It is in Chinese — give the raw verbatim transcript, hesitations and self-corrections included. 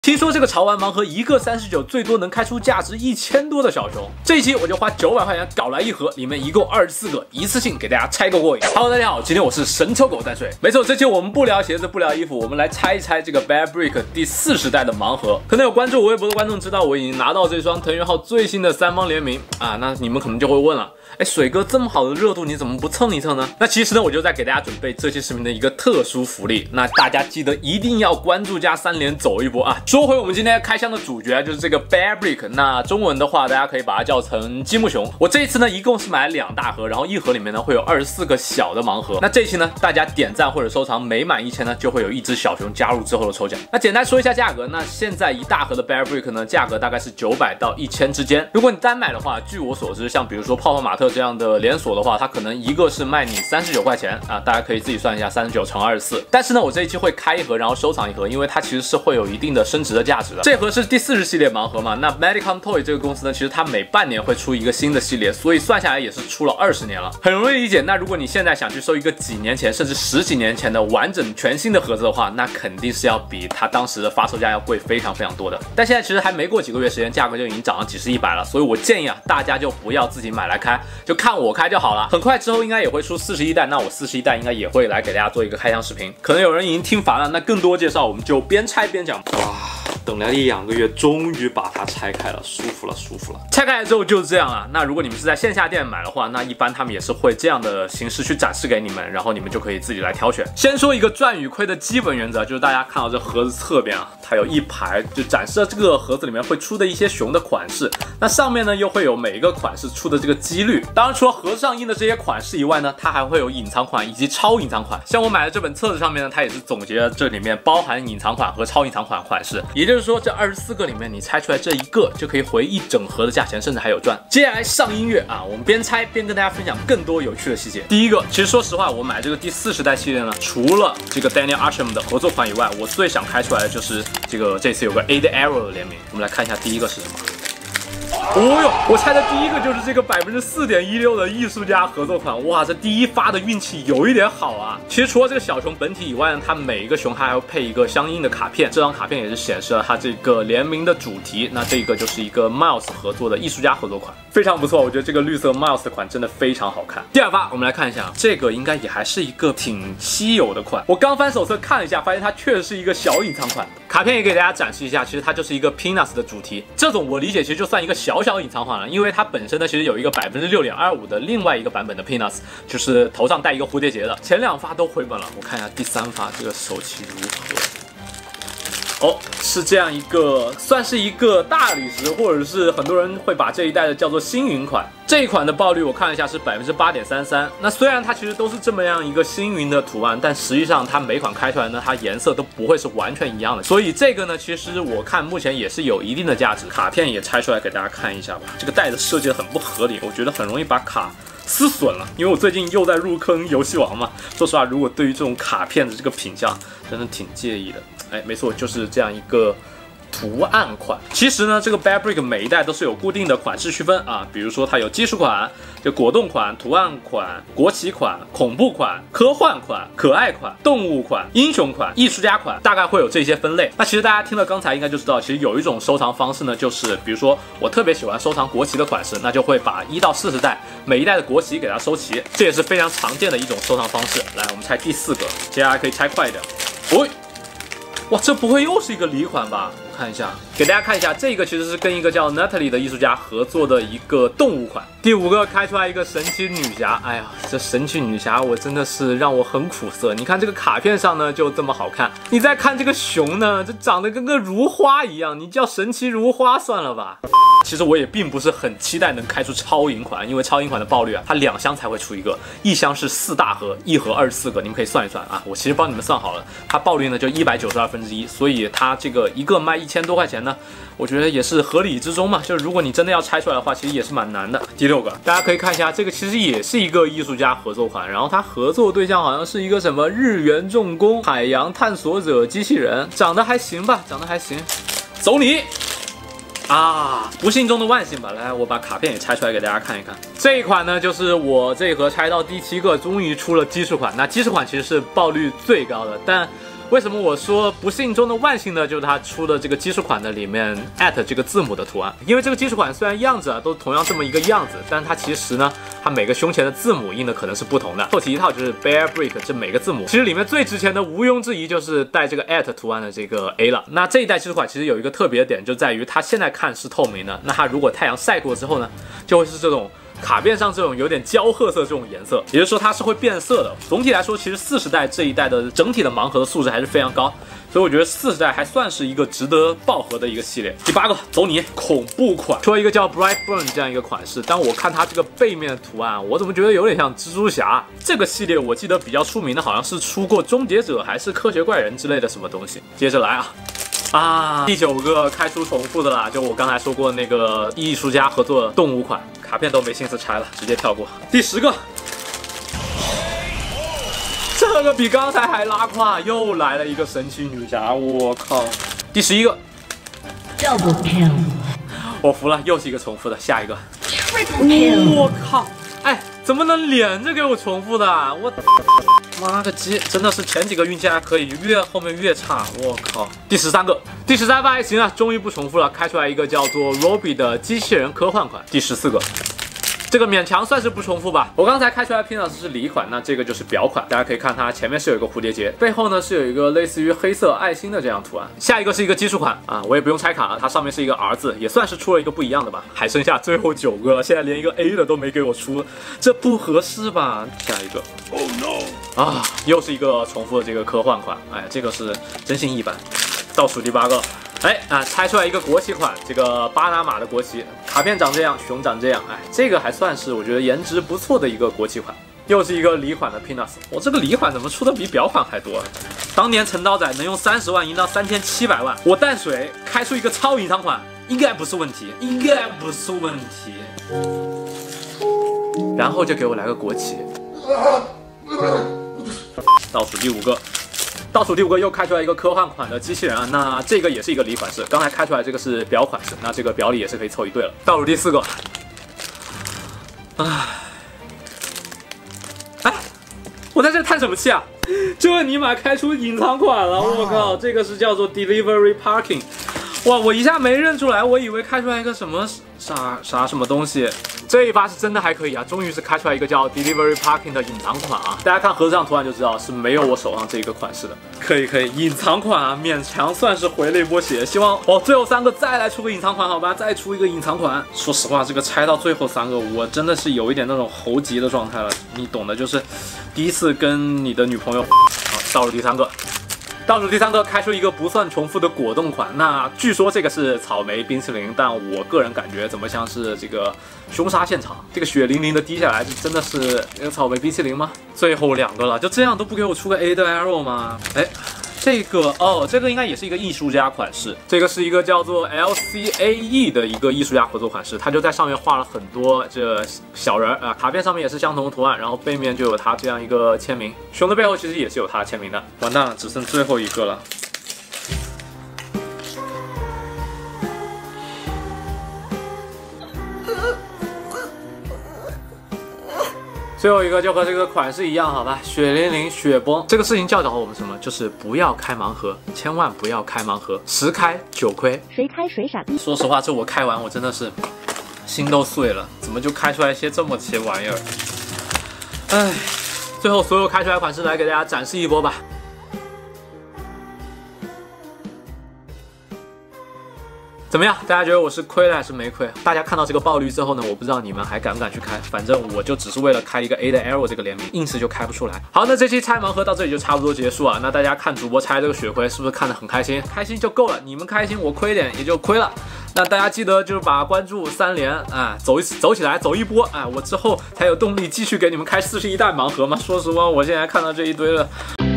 听说这个潮玩盲盒一个三十九，最多能开出价值一千多的小熊。这一期我就花九百块钱搞来一盒，里面一共二十四个，一次性给大家拆个过瘾。Hello， 大家好，今天我是神抽狗淡水。没错，这期我们不聊鞋子，不聊衣服，我们来拆一拆这个 Bearbrick 第四十代的盲盒。可能有关注我微博的观众知道，我已经拿到这双藤原浩最新的三方联名啊，那你们可能就会问了。 哎，水哥这么好的热度，你怎么不蹭一蹭呢？那其实呢，我就在给大家准备这期视频的一个特殊福利。那大家记得一定要关注加三连走一波啊！说回我们今天开箱的主角，就是这个 Bearbrick。那中文的话，大家可以把它叫成积木熊。我这一次呢，一共是买了两大盒，然后一盒里面呢会有二十四个小的盲盒。那这一期呢，大家点赞或者收藏每满一千呢，就会有一只小熊加入之后的抽奖。那简单说一下价格，那现在一大盒的 Bearbrick 呢，价格大概是九百到一千之间。如果你单买的话，据我所知，像比如说泡泡玛特这样的连锁 的话，它可能一个是卖你三十九块钱啊，大家可以自己算一下，三十九乘二十四。但是呢，我这一期会开一盒，然后收藏一盒，因为它其实是会有一定的升值的价值的。这盒是第四十系列盲盒嘛，那 Medicom Toy 这个公司呢，其实它每半年会出一个新的系列，所以算下来也是出了二十年了，很容易理解。那如果你现在想去收一个几年前甚至十几年前的完整全新的盒子的话，那肯定是要比它当时的发售价要贵非常非常多的。但现在其实还没过几个月时间，价格就已经涨了几十一百了，所以我建议啊，大家就不要自己买来开，就看我开就好了。很快之后应该也会出四十一代，那我四十一代应该也会来给大家做一个开箱视频。可能有人已经听烦了，那更多介绍我们就边拆边讲。哇，等了一两个月，终于把它拆开了，舒服了，舒服了。拆开来之后就是这样了。那如果你们是在线下店买的话，那一般他们也是会这样的形式去展示给你们，然后你们就可以自己来挑选。先说一个赚与亏的基本原则，就是大家看到这盒子侧边啊，它有一排就展示了这个盒子里面会出的一些熊的款式，那上面呢又会有每一个款式出的这个几率。当然除了盒子上印的这些款式以外呢，它还会有隐藏款以及超隐藏款。像我买的这本册子上面呢，它也是总结了这里面包含隐藏款和超隐藏款款式。也就是说，这二十四个里面你拆出来这一个就可以回一整盒的价钱，甚至还有赚。接下来上音乐啊，我们边拆边跟大家分享更多有趣的细节。第一个，其实说实话，我买这个第四十代系列呢，除了这个 Daniel Arsham 的合作款以外，我最想开出来的就是这个这次有个 A D Arrow 的联名。我们来看一下第一个是什么。 哦哟，我猜的第一个就是这个百分之四点一六的艺术家合作款，哇，这第一发的运气有一点好啊。其实除了这个小熊本体以外呢，它每一个熊它还会配一个相应的卡片，这张卡片也是显示了它这个联名的主题。那这个就是一个 Miles 合作的艺术家合作款，非常不错，我觉得这个绿色 Miles 的款真的非常好看。第二发，我们来看一下，这个应该也还是一个挺稀有的款。我刚翻手册看了一下，发现它确实是一个小隐藏款。卡片也给大家展示一下，其实它就是一个 Peanuts 的主题，这种我理解其实就算一个小小隐藏款了，因为它本身呢其实有一个百分之六点二五的另外一个版本的 Peanuts， 就是头上带一个蝴蝶结的。前两发都回本了，我看一下第三发这个手气如何。 哦，是这样一个，算是一个大理石，或者是很多人会把这一代的叫做星云款。这一款的爆率我看了一下是百分之八点三三。那虽然它其实都是这么样一个星云的图案，但实际上它每款开出来呢，它颜色都不会是完全一样的。所以这个呢，其实我看目前也是有一定的价值。卡片也拆出来给大家看一下吧。这个袋子设计的很不合理，我觉得很容易把卡 撕损了，因为我最近又在入坑游戏王嘛。说实话，如果对于这种卡片的这个品相，真的挺介意的。哎，没错，就是这样一个图案款。其实呢，这个 Bearbrick 每一代都是有固定的款式区分啊，比如说它有基础款、就果冻款、图案款、国旗款、恐怖款、科幻款、可爱款、动物款、英雄款、艺术家款，大概会有这些分类。那其实大家听了刚才应该就知道，其实有一种收藏方式呢，就是比如说我特别喜欢收藏国旗的款式，那就会把一到四十代每一代的国旗给它收齐，这也是非常常见的一种收藏方式。来，我们拆第四个，接下来可以拆快一点。哦，哇，这不会又是一个礼款吧？我看一下，给大家看一下，这个其实是跟一个叫 Natalie 的艺术家合作的一个动物款。第五个开出来一个神奇女侠，哎呀，这神奇女侠我真的是让我很苦涩。你看这个卡片上呢就这么好看，你再看这个熊呢，这长得跟个如花一样，你叫神奇如花算了吧。 其实我也并不是很期待能开出超银款，因为超银款的爆率啊，它两箱才会出一个，一箱是四大盒，一盒二十四个，你们可以算一算啊。我其实帮你们算好了，它爆率呢就一百九十二分之一，所以它这个一个卖一千多块钱呢，我觉得也是合理之中嘛。就是如果你真的要拆出来的话，其实也是蛮难的。第六个，大家可以看一下，这个其实也是一个艺术家合作款，然后它合作对象好像是一个什么日元重工海洋探索者机器人，长得还行吧，长得还行，走你！ 啊，不幸中的万幸吧！来，我把卡片也拆出来给大家看一看。这一款呢，就是我这一盒拆到第七个，终于出了基础款。那基础款其实是爆率最高的，但为什么我说不幸中的万幸呢？就是它出的这个基础款的里面 at 这个字母的图案，因为这个基础款虽然样子啊都同样这么一个样子，但它其实呢，它每个胸前的字母印的可能是不同的。后期一套就是 Bear Brick 这每个字母，其实里面最值钱的毋庸置疑就是带这个 at 图案的这个 A 了。那这一代基础款其实有一个特别的点，就在于它现在看是透明的，那它如果太阳晒过之后呢，就会是这种卡片上这种有点焦褐色这种颜色，也就是说它是会变色的。总体来说，其实四十代这一代的整体的盲盒的素质还是非常高，所以我觉得四十代还算是一个值得爆盒的一个系列。第八个，走你恐怖款，出了一个叫 Bright Burn 这样一个款式，但我看它这个背面的图案，我怎么觉得有点像蜘蛛侠？这个系列我记得比较出名的好像是出过终结者还是科学怪人之类的什么东西。接着来啊。啊，第九个开出重复的啦，就我刚才说过那个艺术家合作的动物款，卡片都没心思拆了，直接跳过。第十个，这个比刚才还拉胯，又来了一个神奇女侠，我靠！第十一个 ，Double kill， 我服了，又是一个重复的，下一个 ，Triple kill， 我靠！哎，怎么能连着给我重复的啊？我妈个鸡，真的是前几个运气还可以，越后面越差，我靠！第十三个，第十三个还行啊，终于不重复了，开出来一个叫做 Robbie 的机器人科幻款。第十四个。这个勉强算是不重复吧。我刚才开出来的 Peanuts 是里款，那这个就是表款。大家可以看它前面是有一个蝴蝶结，背后呢是有一个类似于黑色爱心的这样图案。下一个是一个基础款啊，我也不用拆卡了，它上面是一个 R 字，也算是出了一个不一样的吧。还剩下最后九个了，现在连一个 A 的都没给我出，这不合适吧？下一个 ，Oh no！ 啊，又是一个重复的这个科幻款，哎，这个是真心一般。倒数第八个。哎啊，拆出来一个国旗款，这个巴拿马的国旗，卡片长这样，熊长这样，哎，这个还算是我觉得颜值不错的一个国旗款。又是一个里款的 Peanuts， 我这个里款怎么出的比表款还多啊？当年陈刀仔能用三十万赢到三千七百万，我淡水开出一个超隐藏款，应该不是问题，应该不是问题。然后就给我来个国旗。倒数第五个。倒数第五个又开出来一个科幻款的机器人啊，那这个也是一个里款式，刚才开出来这个是表款式，那这个表里也是可以凑一对了。倒数第四个，唉，哎，我在这叹什么气啊？这尼玛开出隐藏款了，我靠，这个是叫做 Delivery Parking， 哇，我一下没认出来，我以为开出来一个什么啥啥什么东西。这一把是真的还可以啊，终于是开出来一个叫 Delivery Parking 的隐藏款啊！大家看盒子上图案就知道是没有我手上这个款式的。可以可以，隐藏款啊，勉强算是回了一波血。希望哦，最后三个再来出个隐藏款好吧，再出一个隐藏款。说实话，这个拆到最后三个，我真的是有一点那种猴急的状态了，你懂的，就是第一次跟你的女朋友。好，到了第三个。倒数第三个开出一个不算重复的果冻款，那据说这个是草莓冰淇淋，但我个人感觉怎么像是这个凶杀现场，这个血淋淋的滴下来，真的是那个草莓冰淇淋吗？最后两个了，就这样都不给我出个 A 的 arrow 吗？哎。这个哦，这个应该也是一个艺术家款式，这个是一个叫做 L C A E 的一个艺术家合作款式，它就在上面画了很多这小人啊，卡片上面也是相同的图案，然后背面就有他这样一个签名，熊的背后其实也是有他签名的。完蛋了，只剩最后一个了。最后一个就和这个款式一样，好吧，血淋淋雪崩。这个事情教导我们什么？就是不要开盲盒，千万不要开盲盒，十开九亏， 谁开谁傻逼。 说实话，这我开完我真的是心都碎了，怎么就开出来一些这么奇玩意儿？唉，最后所有开出来款式来给大家展示一波吧。怎么样？大家觉得我是亏了还是没亏？大家看到这个爆率之后呢，我不知道你们还敢不敢去开，反正我就只是为了开一个 A 的 Arrow 这个联名，硬是就开不出来。好，那这期拆盲盒到这里就差不多结束啊。那大家看主播拆这个血亏是不是看得很开心？开心就够了，你们开心我亏点也就亏了。那大家记得就是把关注三连啊，走一走起来，走一波啊，我之后才有动力继续给你们开四十一代盲盒嘛。说实话，我现在看到这一堆了。